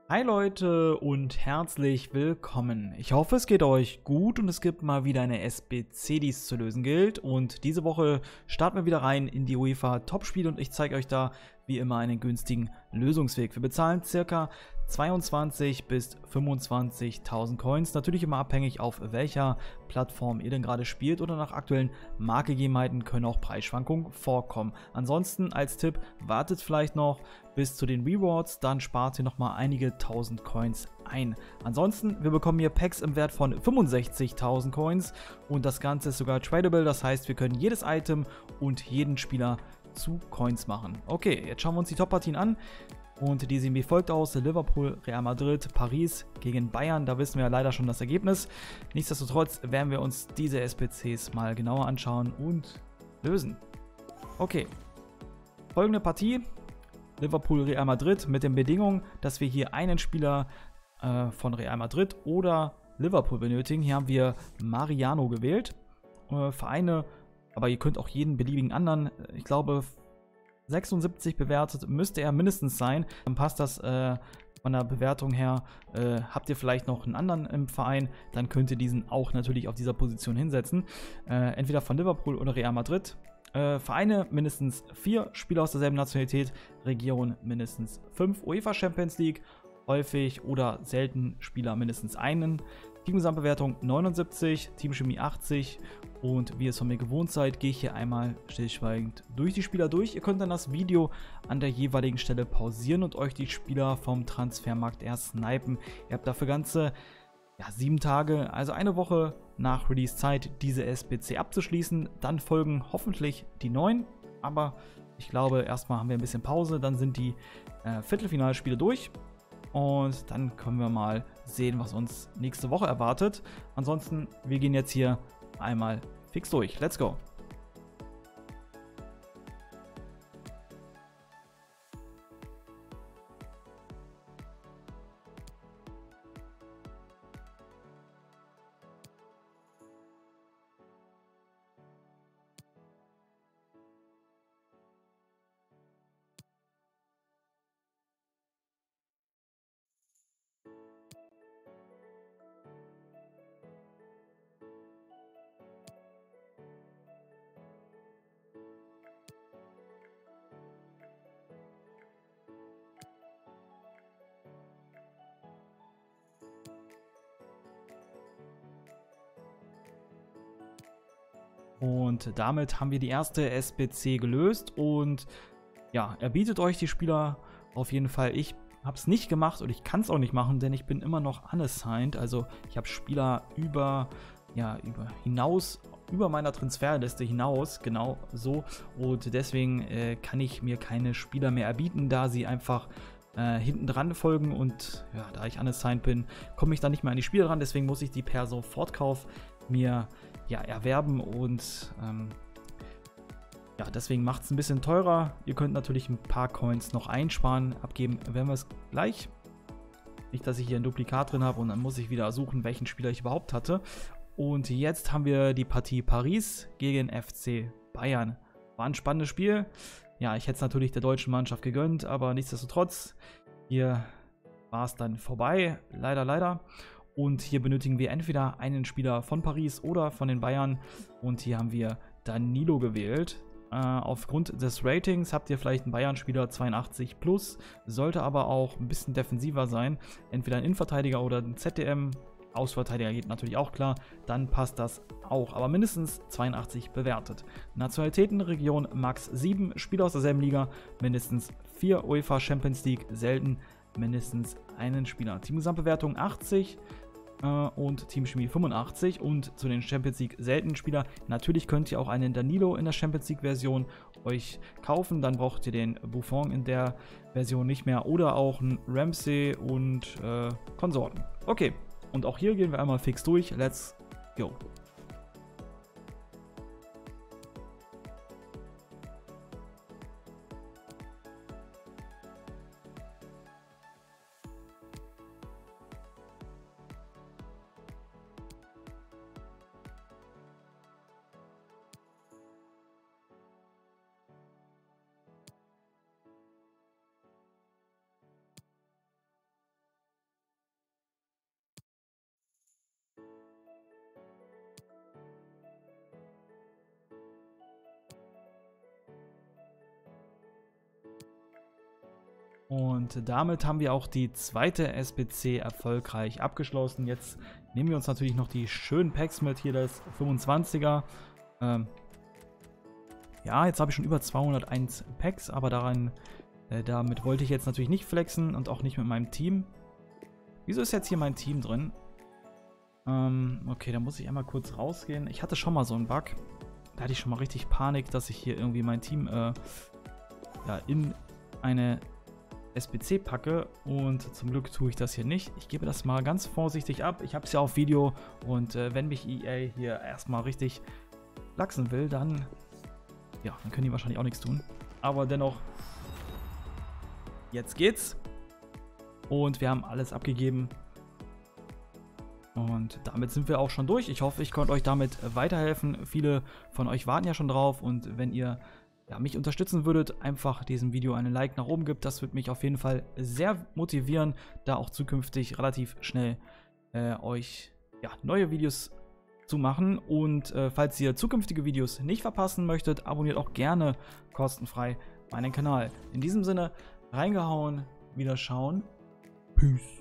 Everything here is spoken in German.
Hi Leute und herzlich willkommen. Ich hoffe, es geht euch gut und es gibt mal wieder eine SBC, die es zu lösen gilt. Und diese Woche starten wir wieder rein in die UEFA Topspiele und ich zeige euch da wie immer einen günstigen Lösungsweg. Wir bezahlen ca. 22.000 bis 25.000 Coins, natürlich immer abhängig auf welcher Plattform ihr denn gerade spielt oder nach aktuellen Marktgegebenheiten können auch Preisschwankungen vorkommen. Ansonsten als Tipp, wartet vielleicht noch bis zu den Rewards, dann spart ihr nochmal einige tausend Coins ein. Ansonsten, wir bekommen hier Packs im Wert von 65.000 Coins und das Ganze ist sogar tradable, das heißt, wir können jedes Item und jeden Spieler zu Coins machen. Okay, jetzt schauen wir uns die Top-Partien an. Und die sehen wie folgt aus: Liverpool, Real Madrid, Paris gegen Bayern. Da wissen wir ja leider schon das Ergebnis. Nichtsdestotrotz werden wir uns diese SBCs mal genauer anschauen und lösen. Okay, folgende Partie: Liverpool, Real Madrid mit den Bedingungen, dass wir hier einen Spieler von Real Madrid oder Liverpool benötigen. Hier haben wir Mariano gewählt. Vereine, aber ihr könnt auch jeden beliebigen anderen, ich glaube 76 bewertet müsste er mindestens sein. Dann passt das von der Bewertung her. Habt ihr vielleicht noch einen anderen im Verein, dann könnt ihr diesen auch natürlich auf dieser Position hinsetzen. Entweder von Liverpool oder Real Madrid. Vereine mindestens 4, Spieler aus derselben Nationalität, Region mindestens 5, UEFA Champions League, häufig oder selten Spieler mindestens einen. Teamgesamtbewertung 79, Teamchemie 80 und wie ihr es von mir gewohnt seid, gehe ich hier einmal stillschweigend durch die Spieler durch. Ihr könnt dann das Video an der jeweiligen Stelle pausieren und euch die Spieler vom Transfermarkt erst snipen. Ihr habt dafür ganze 7 Tage, also eine Woche nach Release Zeit, diese SBC abzuschließen. Dann folgen hoffentlich die neuen, aber ich glaube, erstmal haben wir ein bisschen Pause, dann sind die Viertelfinalspiele durch. Und dann können wir mal sehen, was uns nächste Woche erwartet. Ansonsten, wir gehen jetzt hier einmal fix durch. Let's go! Und damit haben wir die erste SBC gelöst und ja, er bietet euch die Spieler auf jeden Fall. Ich habe es nicht gemacht und ich kann es auch nicht machen, denn ich bin immer noch unassigned. Also ich habe Spieler über meiner Transferliste hinaus, genau so. Und deswegen kann ich mir keine Spieler mehr erbieten, da sie einfach hinten dran folgen und ja, da ich unassigned bin, komme ich dann nicht mehr an die Spieler ran. Deswegen muss ich die per Sofortkauf mir erwerben und deswegen macht es ein bisschen teurer. Ihr könnt natürlich ein paar Coins noch einsparen, abgeben werden wir es gleich. Nicht, dass ich hier ein Duplikat drin habe und dann muss ich wieder suchen, welchen Spieler ich überhaupt hatte. Und jetzt haben wir die Partie Paris gegen FC Bayern. War ein spannendes Spiel. Ja, ich hätte es natürlich der deutschen Mannschaft gegönnt, aber nichtsdestotrotz, hier war es dann vorbei. Leider, leider. Und hier benötigen wir entweder einen Spieler von Paris oder von den Bayern. Und hier haben wir Danilo gewählt. Aufgrund des Ratings habt ihr vielleicht einen Bayern-Spieler 82 plus, sollte aber auch ein bisschen defensiver sein. Entweder ein Innenverteidiger oder ein ZDM. Außenverteidiger geht natürlich auch klar, dann passt das auch, aber mindestens 82 bewertet. Nationalitätenregion Max 7, Spieler aus derselben Liga, mindestens 4 UEFA Champions League, selten mindestens einen Spieler. Teamgesamtbewertung 80 und Teamchemie 85 und zu den Champions League seltenen Spieler. Natürlich könnt ihr auch einen Danilo in der Champions League Version euch kaufen, dann braucht ihr den Buffon in der Version nicht mehr oder auch einen Ramsey und Konsorten. Okay, und auch hier gehen wir einmal fix durch. Let's go! Und damit haben wir auch die zweite SBC erfolgreich abgeschlossen. Jetzt nehmen wir uns natürlich noch die schönen Packs mit. Hier das 25er. Ja, jetzt habe ich schon über 201 Packs, aber damit wollte ich jetzt natürlich nicht flexen und auch nicht mit meinem Team. Wieso ist jetzt hier mein Team drin? Okay, da muss ich einmal kurz rausgehen. Ich hatte schon mal so einen Bug. Da hatte ich schon mal richtig Panik, dass ich hier irgendwie mein Team ja, in eine SBC packe, und zum Glück tue ich das hier nicht. Ich gebe das mal ganz vorsichtig ab. Ich habe es ja auf Video, und wenn mich EA hier erstmal richtig lachsen will, dann können die wahrscheinlich auch nichts tun. Aber dennoch, jetzt geht's. Und wir haben alles abgegeben. Und damit sind wir auch schon durch. Ich hoffe, ich konnte euch damit weiterhelfen. Viele von euch warten ja schon drauf, und wenn ihr mich unterstützen würdet, einfach diesem Video einen Like nach oben gibt, das würde mich auf jeden Fall sehr motivieren, da auch zukünftig relativ schnell euch neue Videos zu machen. Und falls ihr zukünftige Videos nicht verpassen möchtet, abonniert auch gerne kostenfrei meinen Kanal. In diesem Sinne, reingehauen, wieder schauen. Peace.